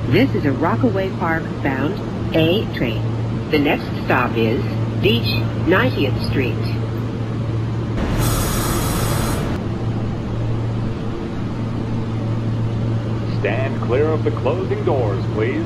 This is a Rockaway Park bound A train. The next stop is Beach 90th Street. Stand clear of the closing doors, please.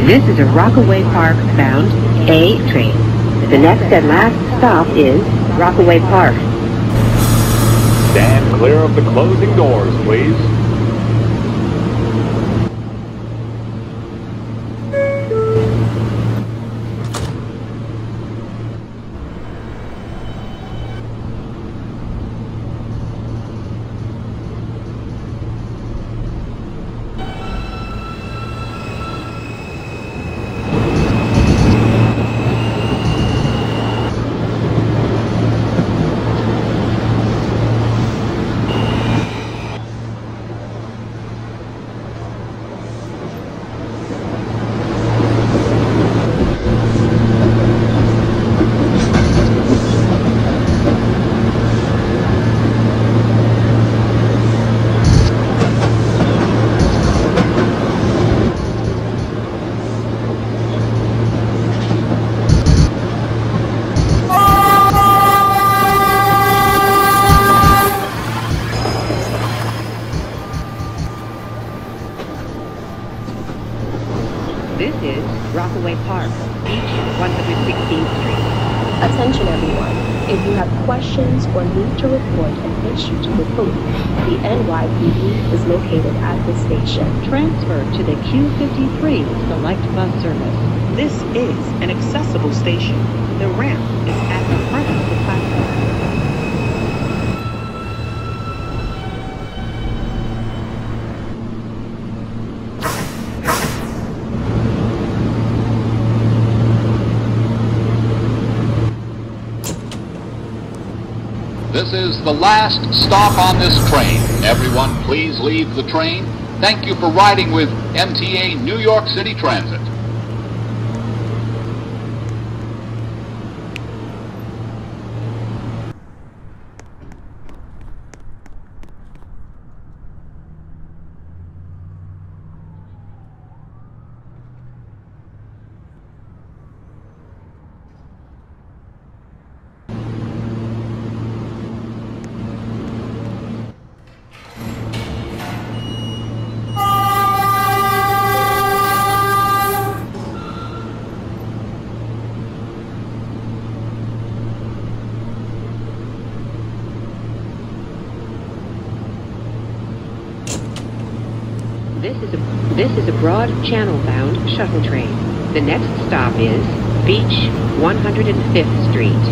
This is a Rockaway Park bound A train. The next and last stop is Rockaway Park. Stand clear of the closing doors, please. This is Rockaway Park, Beach 116th Street. Attention everyone, if you have questions or need to report an issue to the police, the NYPD is located at the station. Transfer to the Q53 Select Bus Service. This is an accessible station. The ramp is at the front of the platform. This is the last stop on this train. Everyone, please leave the train. Thank you for riding with MTA New York City Transit. This is a broad channel-bound shuttle train. The next stop is Beach 105th Street.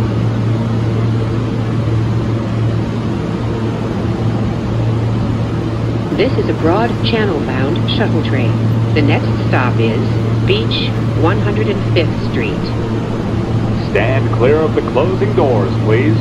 This is a broad channel-bound shuttle train. The next stop is Beach 105th Street. Stand clear of the closing doors, please.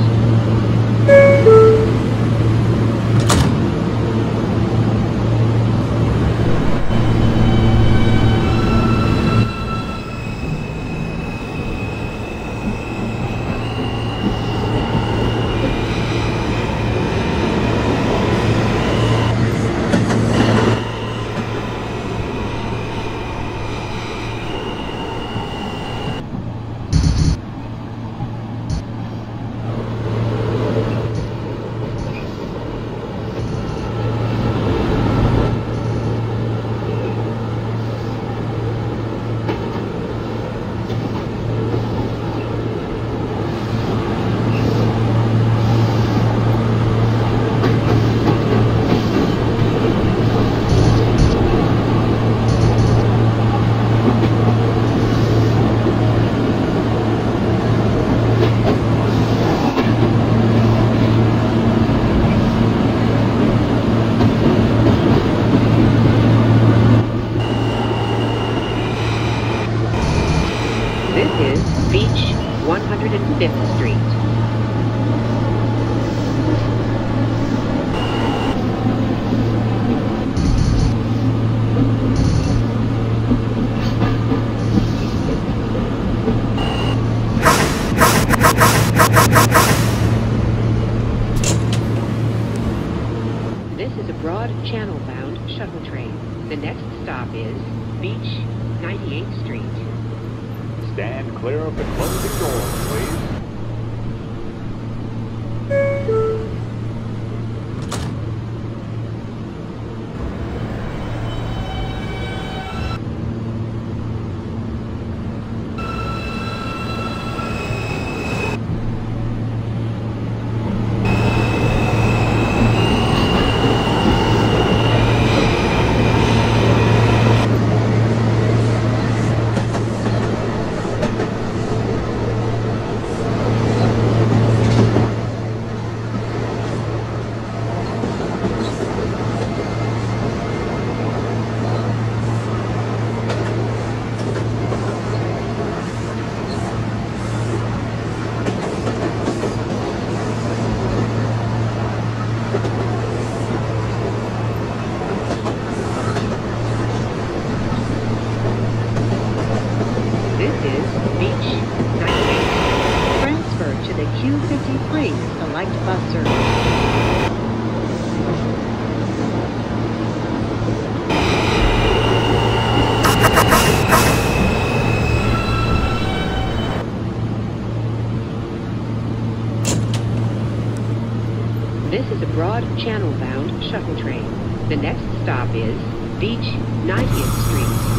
This is Beach 105th Street. This is a broad channel-bound shuttle train. The next stop is Beach 98th Street. Stand clear of the closing doors, please. Select bus service. This is a broad channel-bound shuttle train. The next stop is Beach 90th Street.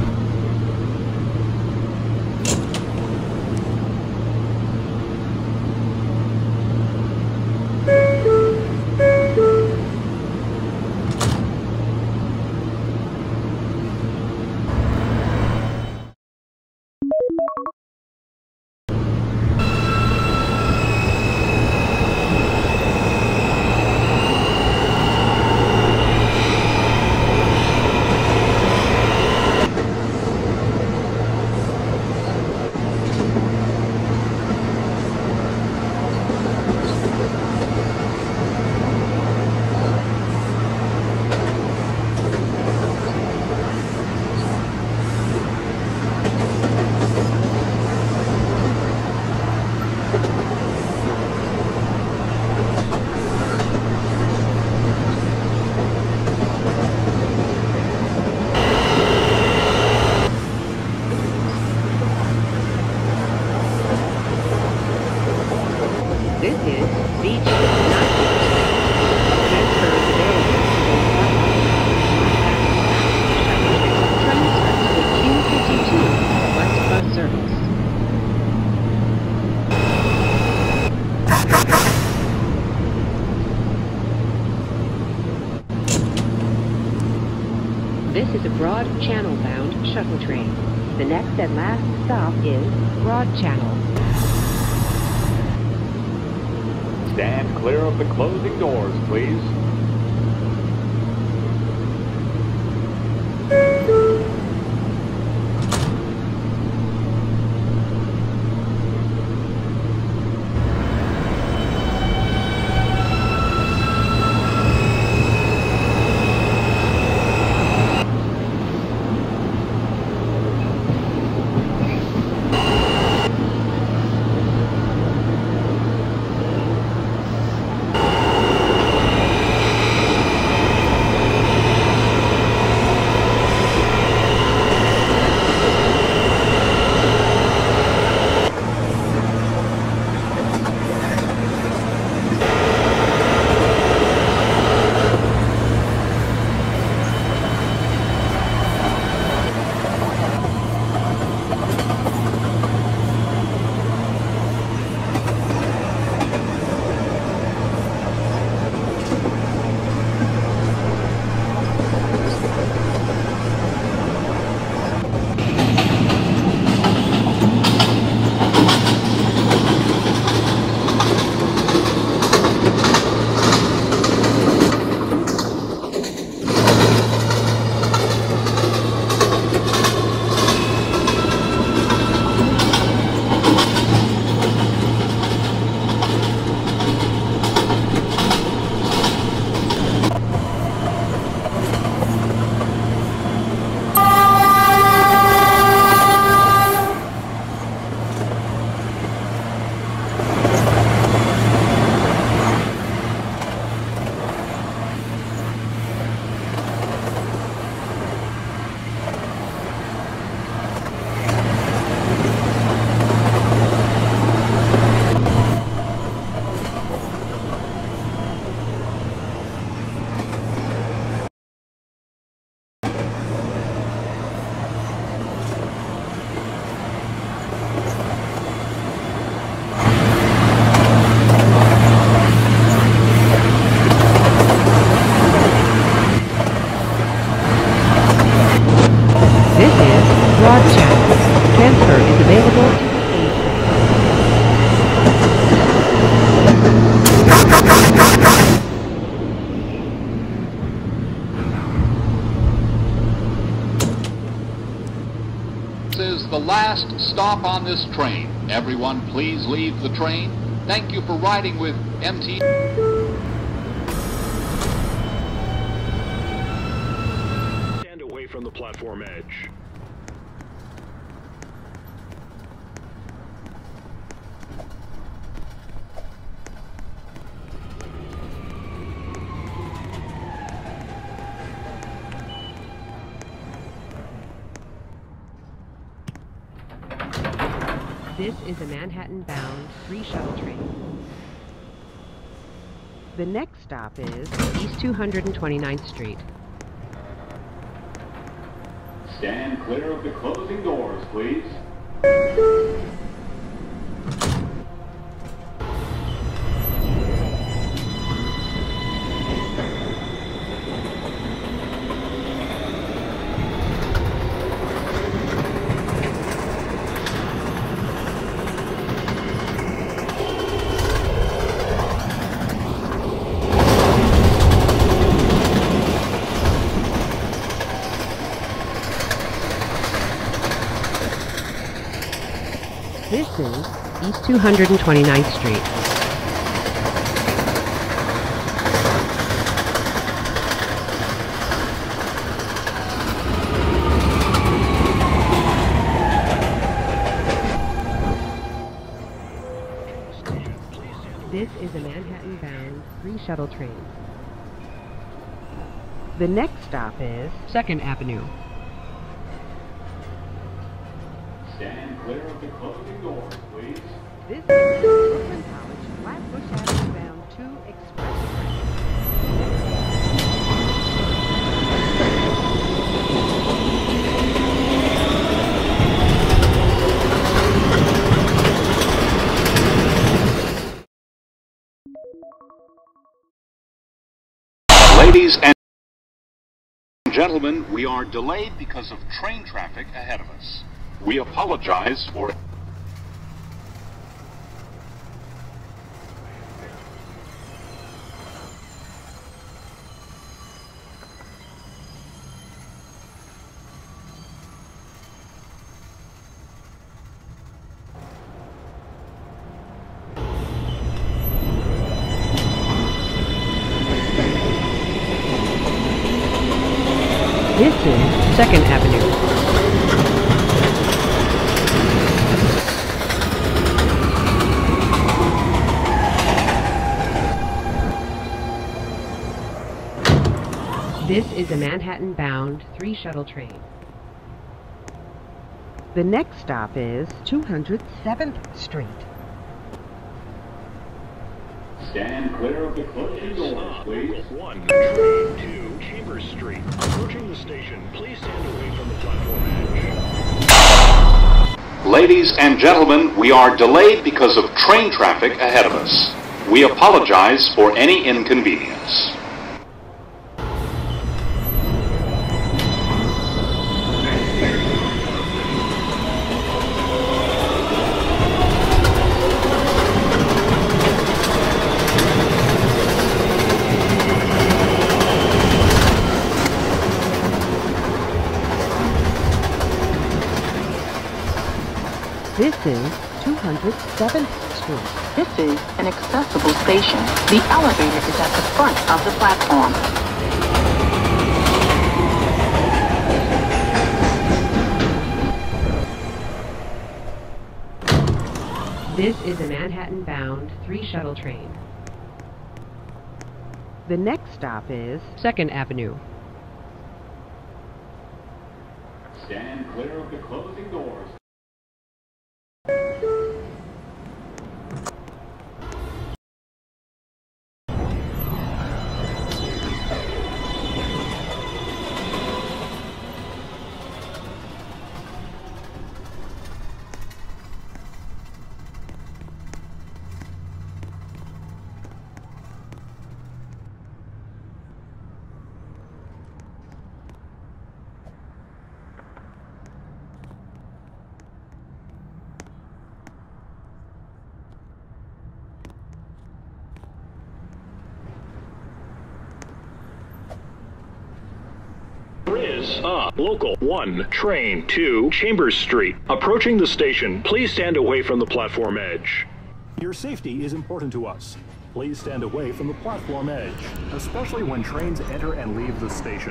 This is Beach 90th Street. Transfer is available to the Transfer to the Q52 Select bus service. This is a broad channel-bound shuttle train. The next and last stop is Broad Channel. Stand clear of the closing doors, please. Transfer is available to the A train. This is the last stop on this train. Everyone, please leave the train. Thank you for riding with MT. Stand away from the platform edge. This is a Manhattan-bound 3 shuttle train. The next stop is East 229th Street. Stand clear of the closing doors, please. This is East 229th Street. This is a Manhattan-bound 3 shuttle train. The next stop is 2nd Avenue. Stand clear of the closing doors, please. This is Brooklyn College Flatbush Avenue bound 2 express train. Ladies and gentlemen, we are delayed because of train traffic ahead of us. We apologize for... This is 2nd Avenue. This is a Manhattan-bound 3 shuttle train. The next stop is 207th Street. Stand clear of the closing doors, please. 1, train 2, Chambers Street. Approaching the station, please stand away from the platform edge. Ladies and gentlemen, we are delayed because of train traffic ahead of us. We apologize for any inconvenience. This is 207th Street. This is an accessible station. The elevator is at the front of the platform. This is a Manhattan-bound 3 shuttle train. The next stop is 2nd Avenue. Stand clear of the closing doors. There is a local 1, train 2, Chambers Street. Approaching the station, please stand away from the platform edge. Your safety is important to us. Please stand away from the platform edge, especially when trains enter and leave the station.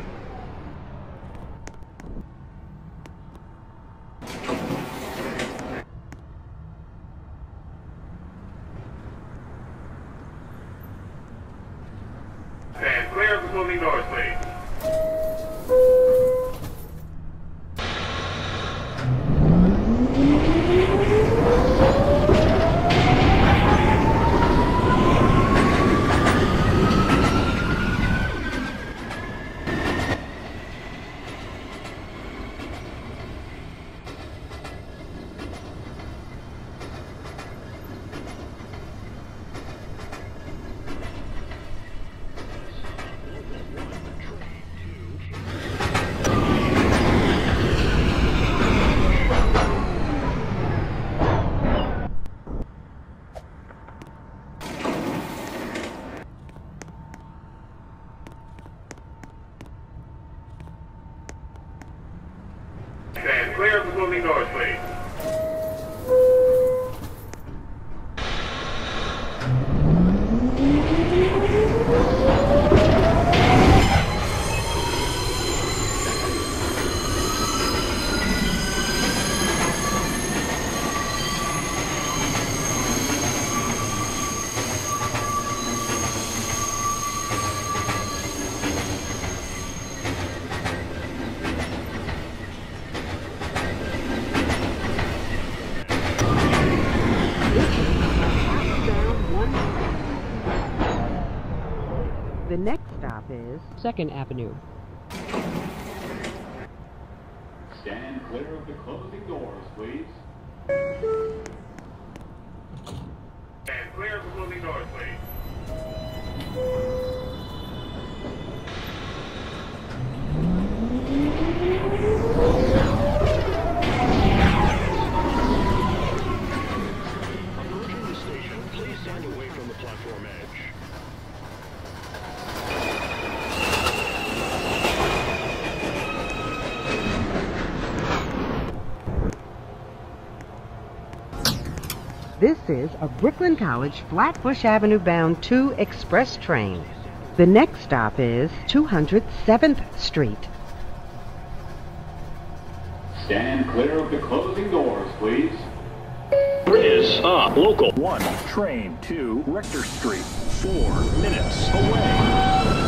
Stand clear of the closing doors, please. clear of the moving doors, please. The next stop is 2nd Avenue. Stand clear of the closing doors, please. Stand clear of the moving doors, please. Approaching the station, please stand away from the platform edge. This is a Brooklyn College Flatbush Avenue bound 2 express train. The next stop is 207th Street. Stand clear of the closing doors, please. Is local 1 train to Rector Street, 4 minutes away.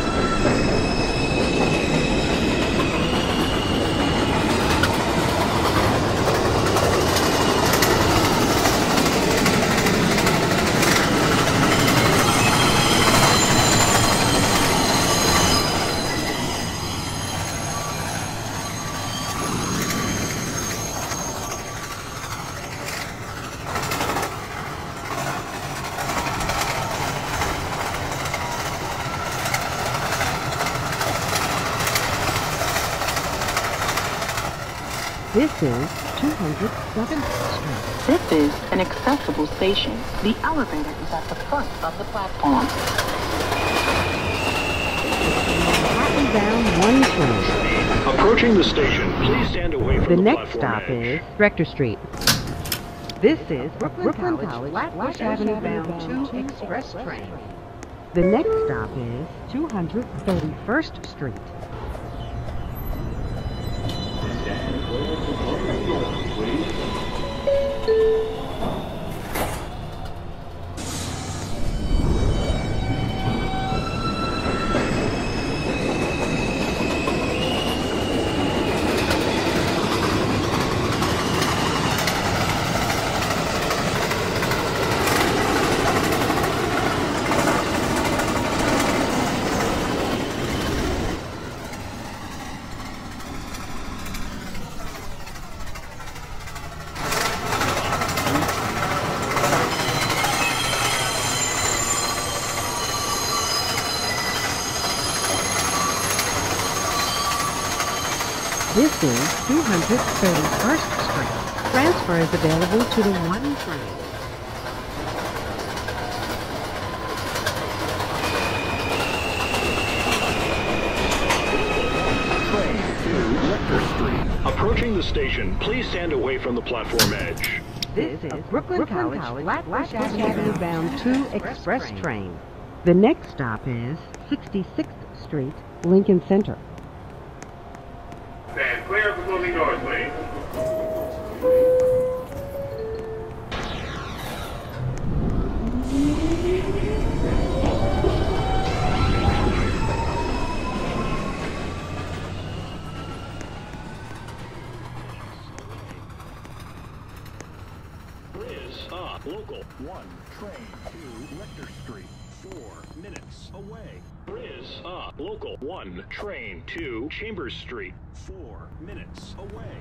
This is 207th Street. This is an accessible station. The elevator is at the front of the platform. Manhattan bound 1 train. approaching the station. Please stand away from The the next platform stop edge. is Rector Street. This is Brooklyn College Flatbush Avenue bound 2 express train. The next stop is 231st Street. This is 231st Street. Transfer is available to the 1 train. Train to Rector Street. Approaching the station, please stand away from the platform edge. This is Brooklyn College Flatbush Avenue bound 2 express train. The next stop is 66th Street, Lincoln Center. Stand clear of the moving doors, please. Local 1 train to Rector Street, 4 minutes away. is local 1 train to Chambers Street. 4 minutes away.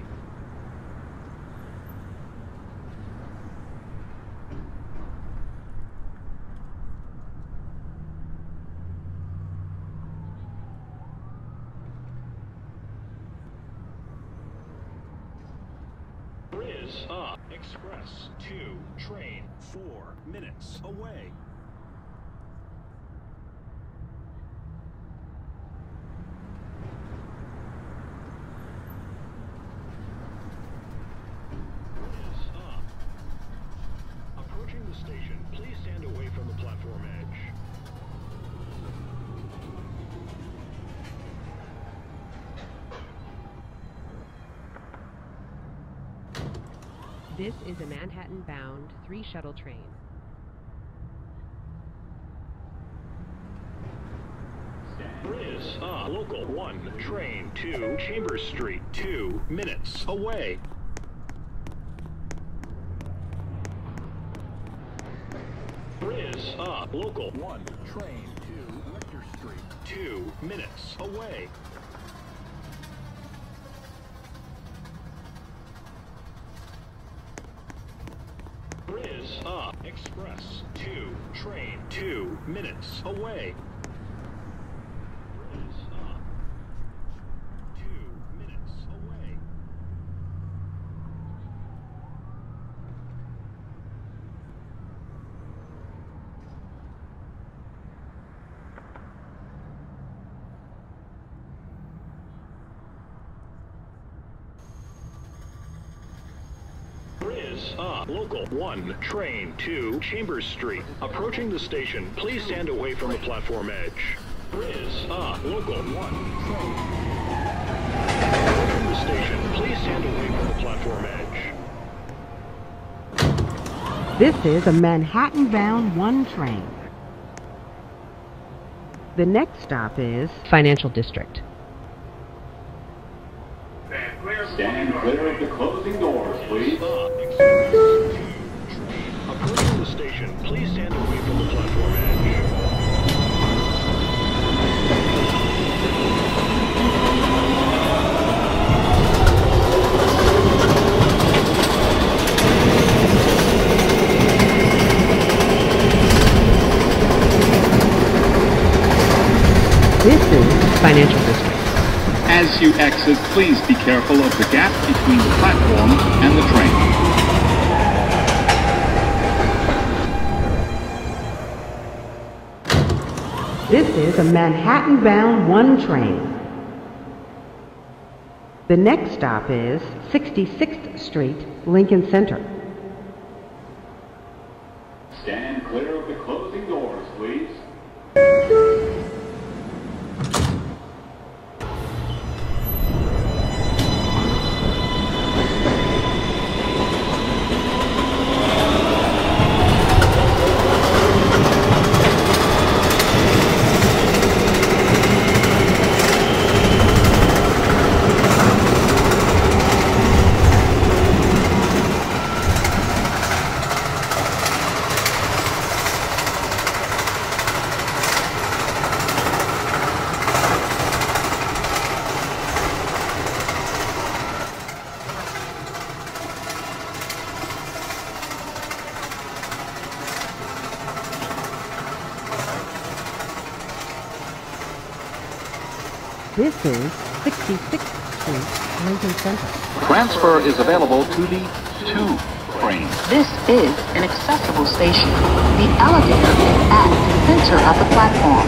Is Express 2 train, 4 minutes away. This is a Manhattan-bound 3 shuttle train. Is local 1, train 2, Chambers Street, 2 minutes away. Is local 1, train 2, Lecter Street, 2 minutes away. Is express 2, train 2 minutes away. Is 2 minutes away. Is local 1, train 2, Chambers Street. Approaching the station, please stand away from the platform edge. Is local 1, train. Approaching the station, please stand away from the platform edge. This is a Manhattan-bound 1 train. The next stop is Financial District. Stand clear of the closing doors, please. Approaching the station, please stand away from the platform edge. This is Financial District. As you exit, please be careful of the gap between the platform and the train. This is a Manhattan-bound 1 train. The next stop is 66th Street, Lincoln Center. Stand clear of the closing doors, please. This is 66th Street, Lincoln Center. Transfer is available to the 2 train. This is an accessible station. The elevator is at the center of the platform.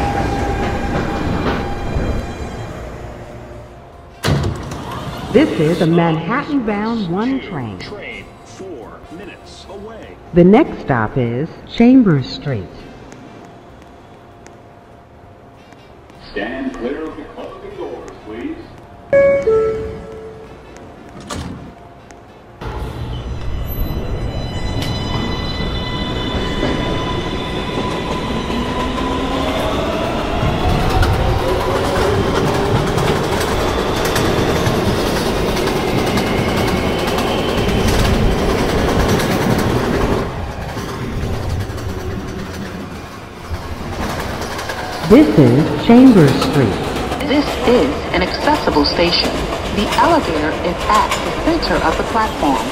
This is a Manhattan-bound 1 train. Train 4 minutes away. The next stop is Chambers Street. Stand clear of the closing doors, please. This is Chambers Street. This is an accessible station. The elevator is at the center of the platform.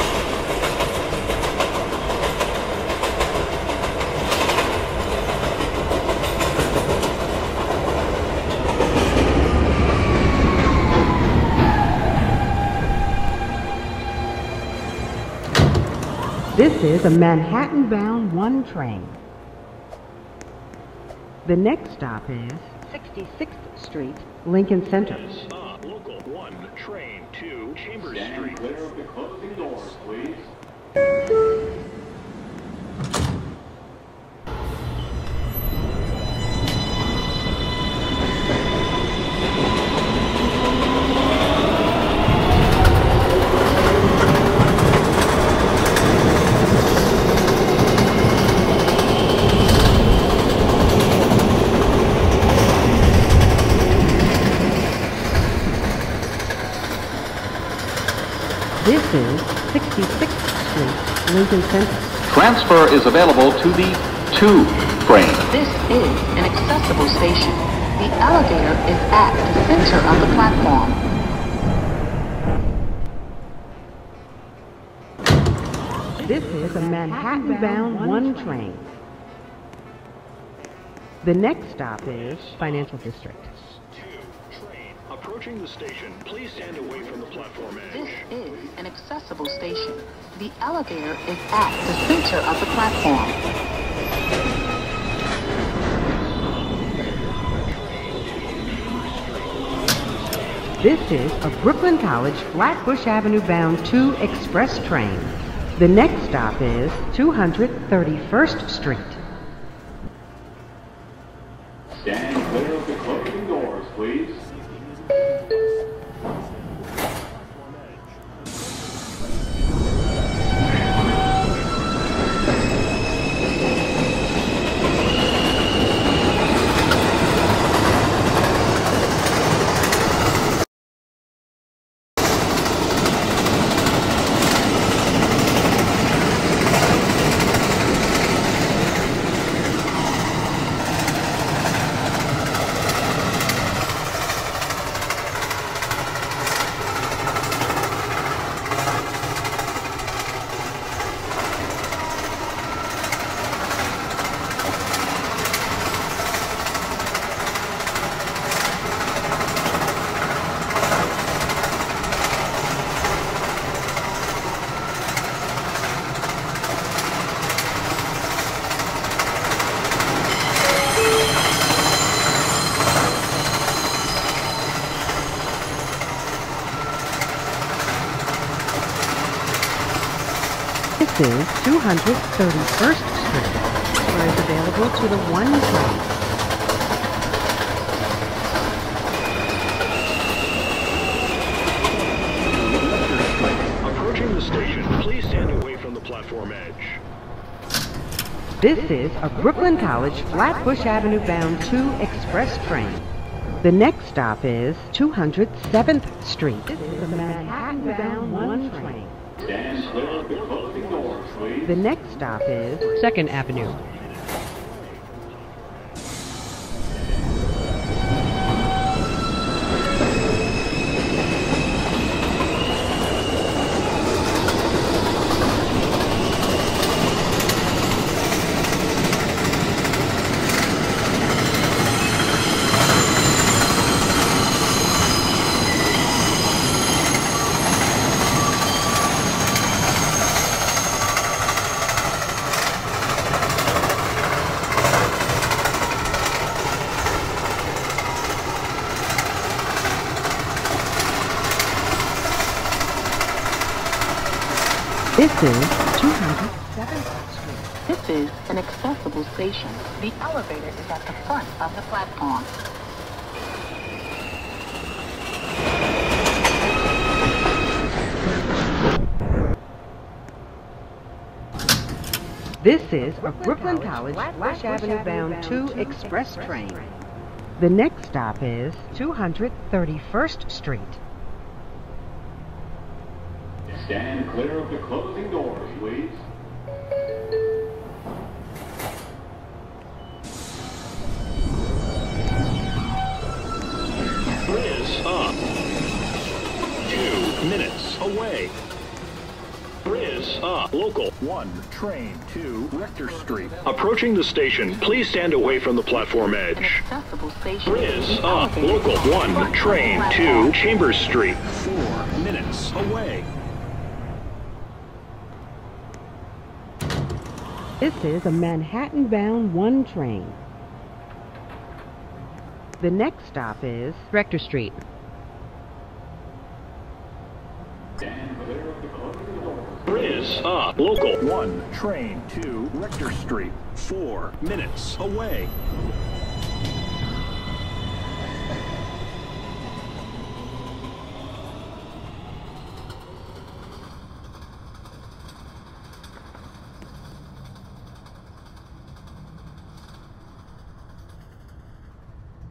This is a Manhattan-bound 1 train. The next stop is 66th Street, Lincoln Center. Is local 1, train 2, Chambers Stand Street. clear of the closing doors, please. 166th Street, Lincoln Center. Transfer is available to the 2 train. This is an accessible station. The elevator is at the center of the platform. This is a Manhattan-bound 1 train. The next stop is Financial District. Train approaching the station. Please stand away from the platform This edge. is an accessible station. The elevator is at the center of the platform. This is a Brooklyn College Flatbush Avenue-bound 2 express train. The next stop is 231st Street. Stand clear of the closing doors, please. This is 231st Street, where is available to the 1 train. Approaching the station. Please stand away from the platform edge. This is a Brooklyn College Flatbush Avenue-bound 2 express train. The next stop is 207th Street. This is a Manhattan-bound 1 train. Stand clear of the closing doors, please. The next stop is 2nd Avenue. This is 207th Street. This is an accessible station. The elevator is at the front of the platform. This is a Brooklyn College Flatbush Avenue-bound 2 express train. The next stop is 231st Street. Stand clear of the closing doors, please. Briz up. 2 minutes away. Briz up. Local. 1 train to Rector Street. Approaching the station. Please stand away from the platform An edge. accessible station. Briz The up. elevator Local. is at the 1 front of train the to platform. Chambers Street. 4 minutes away. This is a Manhattan-bound 1 train. The next stop is Rector Street. Stand clear of the closing doors. Briz up. Local. 1 train to Rector Street. 4 minutes away.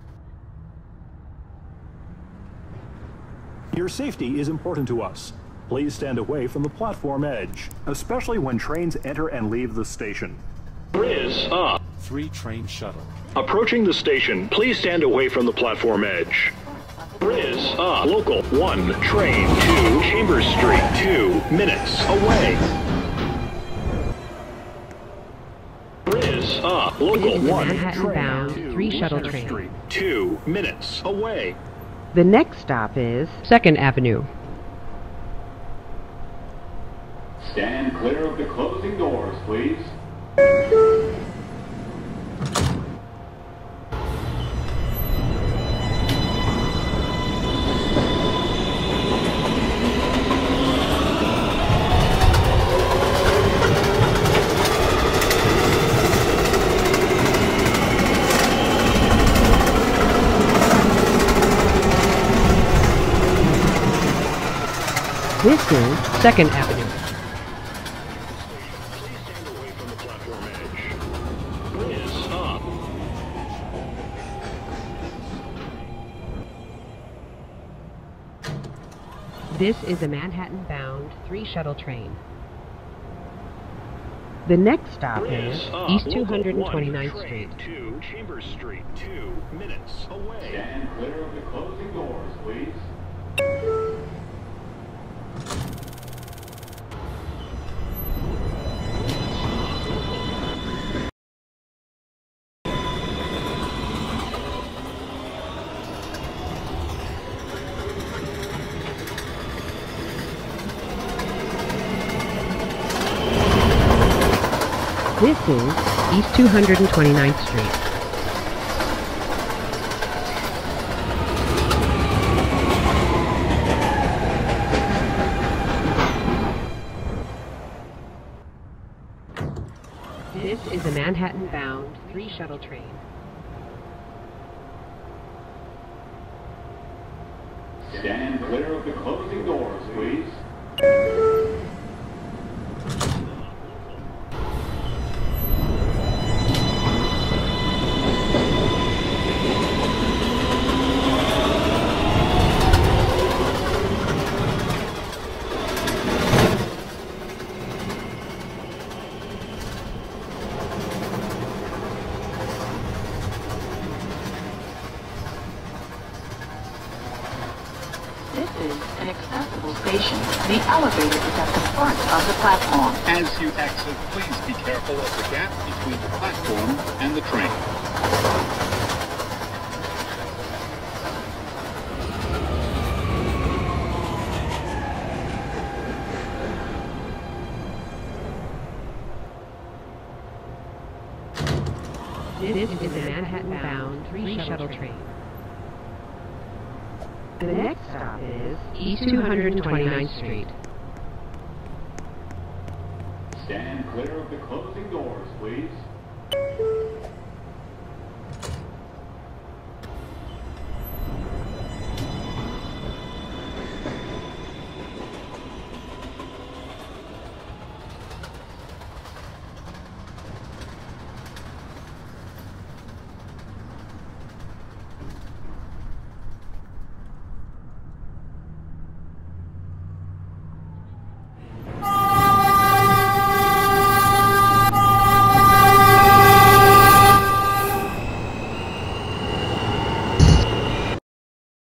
Your safety is important to us. Please stand away from the platform edge, especially when trains enter and leave the station. Riz up. 3 train shuttle. Approaching the station, please stand away from the platform edge. Riz up. Local 1, train 2, Chambers Street, 2 minutes away. Riz up. Local 1, Manhattan-bound train 2, 3 shuttle Chambers train. Street, 2 minutes away. The next stop is 2nd Avenue. Stand clear of the closing doors, please. This is 2nd Avenue. Please stand away from the platform edge. Riz up. This is a Manhattan-bound 3 shuttle train. The next stop is Riz up. East Local 229th 1, Street. train 2, Chambers Street, 2 minutes away. Stand clear of the closing doors, please. This is East 229th Street. This is a Manhattan-bound 3 shuttle train. Stand clear of the closing doors, please. This is an accessible station. The elevator is at the front of the platform. As you exit, please be careful of the gap between the platform and the train. This is a Manhattan-bound 3 shuttle train. The next stop is East 229th Street. Stand clear of the closing doors, please.